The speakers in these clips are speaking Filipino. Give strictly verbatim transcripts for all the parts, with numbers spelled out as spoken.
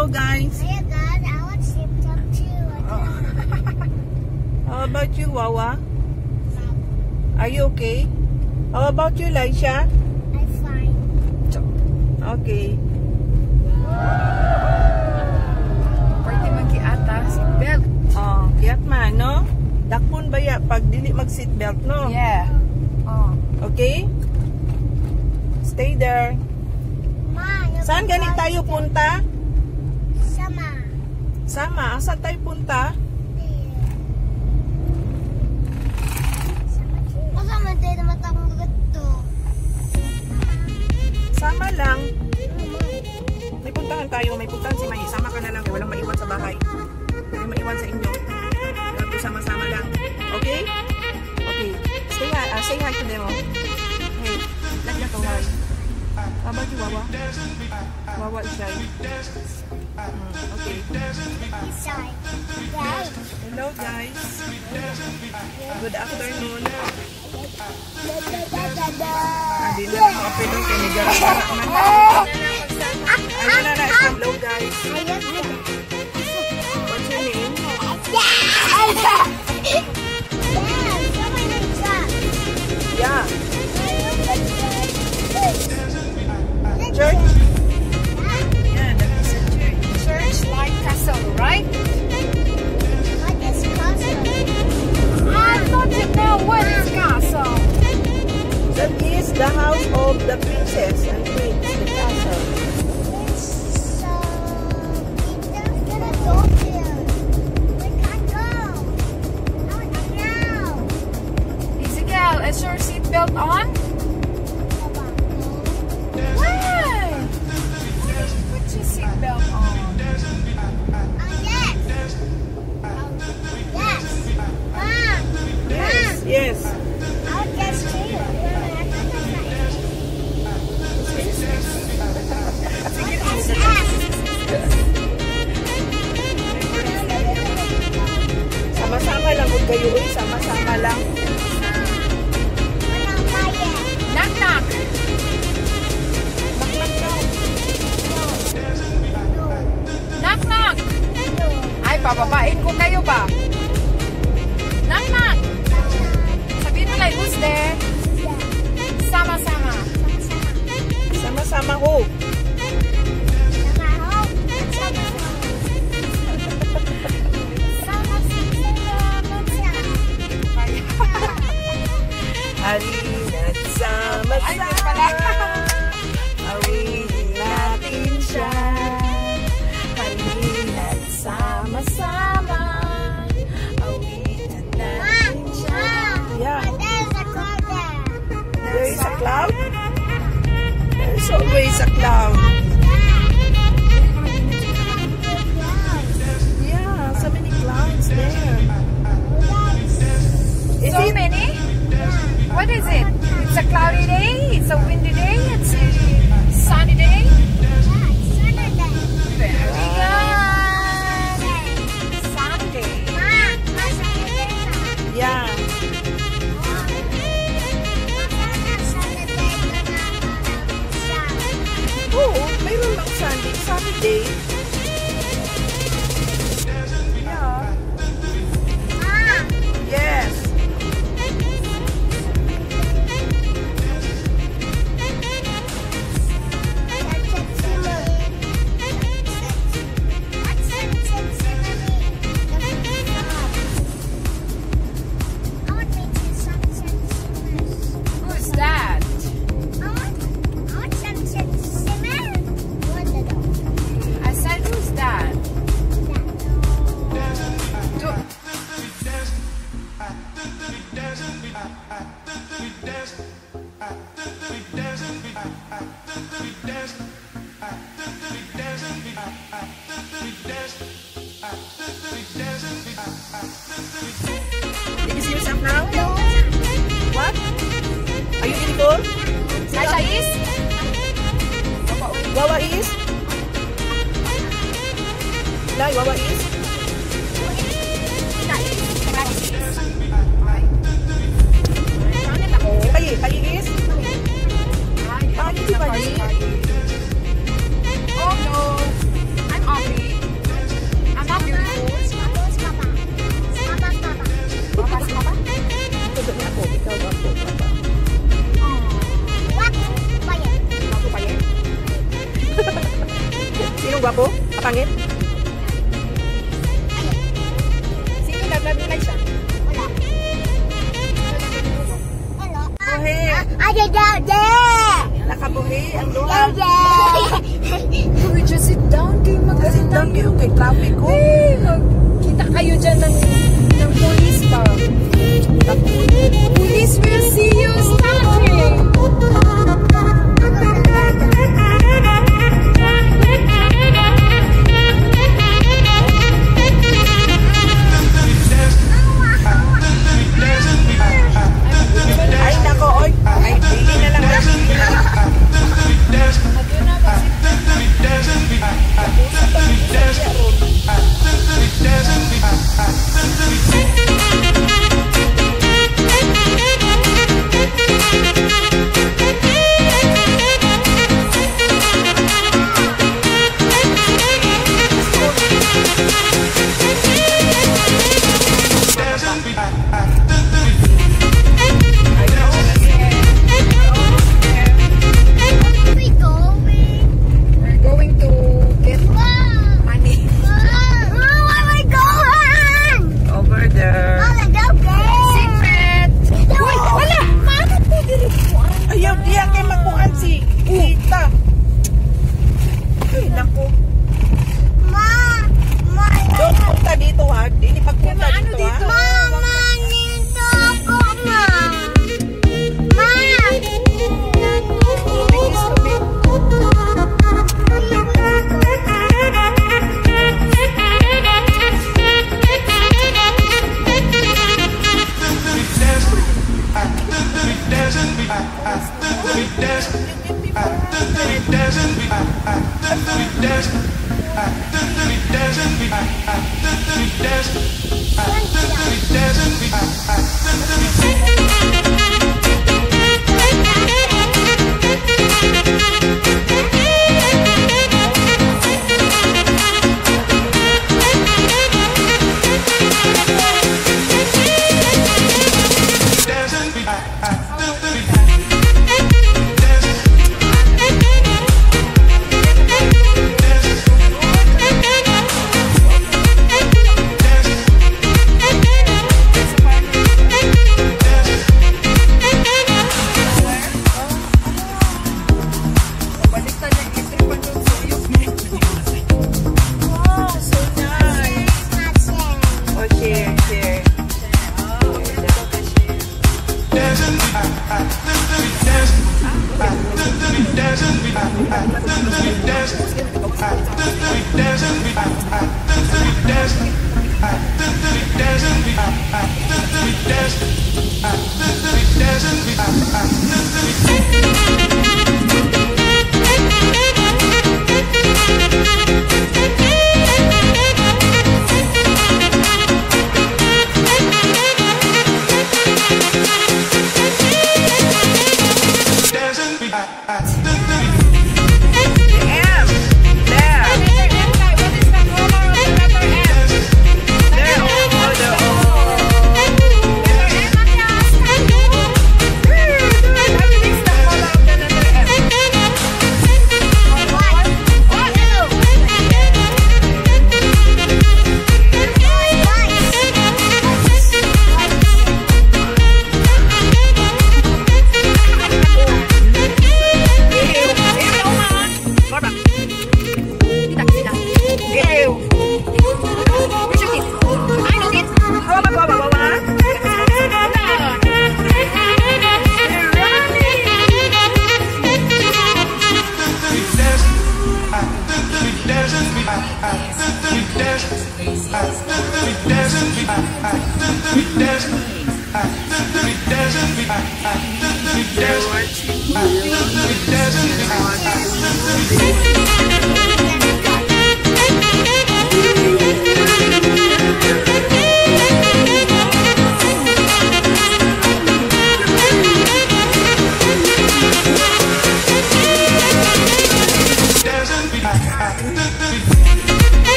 Hello guys. Hiya guys, I want sheep talk too. Oh. How about you, Wawa? Are you okay? How about you, Elisha? I'm fine. Okay. Pwede mag-iata, seatbelt. Oh, kiyat man, no? Dakpon ba ya pag dili mag-seatbelt, no? Yeah. Oh. Okay? Stay there. Ma, yung Saan gani tayo punta? Sama. Sama. Saan tayo punta? Kasama tayo na matang gato. Sama lang. May puntahan tayo. May puntahan si May. Sama ka na lang. Walang maiwan sa bahay. Walang maiwan sa inyo. Dapat sama-sama lang. Okay? Okay. Say hi. Uh, say hi to them. Oh. Hey. Let them go hi. How about you, Wawa? Wawa is shy. Hmm, okay. He's shy. Right. Hello guys. Good afternoon. Hindi na lang ako doon kaya nagara-gara man. Ayun na na. Hello guys. What's your name? Yeah. Church? Yeah, that is a church. Church like castle, right? What is castle? I thought you know what is castle. That is the house of the princess and prince, the castle. So, we're gonna go there. We can't go. No, no, no. Ezekiel, is your seatbelt on? Why? Put your seatbelt on. Oh, yes. Oh, yes. Mom. Yes, yes. I'll just too. Sama-sama lang kung kayo uy, sama-sama lang. Knock knock. Knock-knock daw. Knock knock. Ay, pababain ko kayo ba? Knock knock. Sabihin mo like, who's there? Sama-sama. Sama-sama ho. Halina't sama-sama, awitin natin siya. Halina't sama-sama, awitin natin siya. Yeah. There is a cloud? There is always a cloud. Yeah, so many clouds there. Is So it? many? What is it? It's a cloudy day? It's a windy day? It's a sunny day? Very good. Sunday. Yeah. Oo, mayroon lang Sunday. Saturday. Yeah. Yes. Who's that? I said, who's that? Do- Did you see yourself now? What? Are you beautiful? Elisha is? Wawa is? Lai, Wawa is? Payi, Payi is? Payi, di Payi. Oh no, I'm off. gwapo? Kapangit? Sino naglalagay siya? Wala. Hello. Buhi. Ay, down there. Nakabuhi ang duha. Down there. We just sit down kayo mag-sit Down kayo kay traffic ko. Eh, kita kayo dyan ng, ng police ba? Police will see you stopping. Ay, nako, oy. Ay, dili na lang.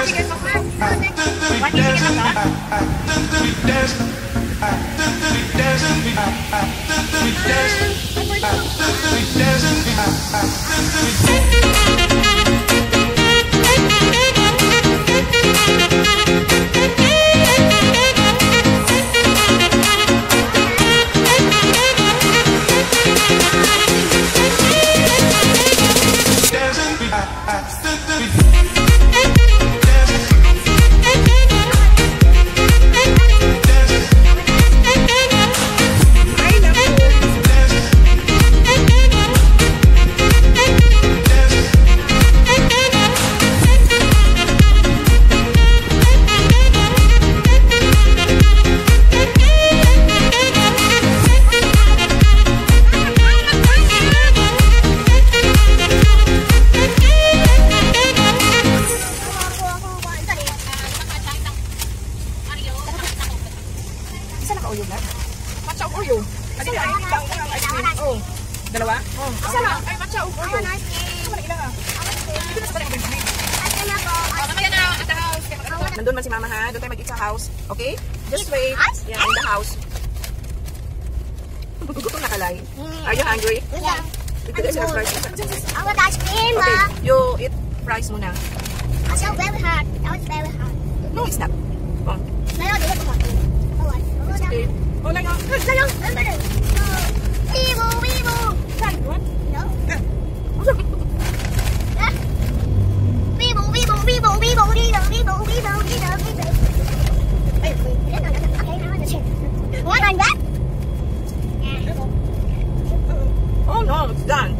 ticket mo ha? One ticket lang ha? Isa lang ka-Oreo na? Matcha o Oreo? Adi na, ay, bang ang ice cream. Oh, dalawa? Oh, isa lang. Ay, matcha o Oreo. Ito man ilang ah. Ito na sa balik ang cream. Mamaya na at the house. Nandun man si Mama ha. Doon tayo mag-eat sa house. Okay? Just wait. Yeah, in the house. Gutom na kalay. Are you hungry? Yeah. Ito is your fries. I want ice cream, Okay, Ma. you eat fries muna. That was very hard. That was very hard. No, it's not. Oh, No, no, no, no. Oh, it's okay. Oh, like, oh. no, no, no, no, no. Weebo, weebo. Try, what? No. Weebo, weebo, weebo, weebo, weebo, weebo, weebo, weebo, weebo. Wait, wait. No, no, no. Okay, now on the chair. What? Like that? Yeah. Oh no, it's done.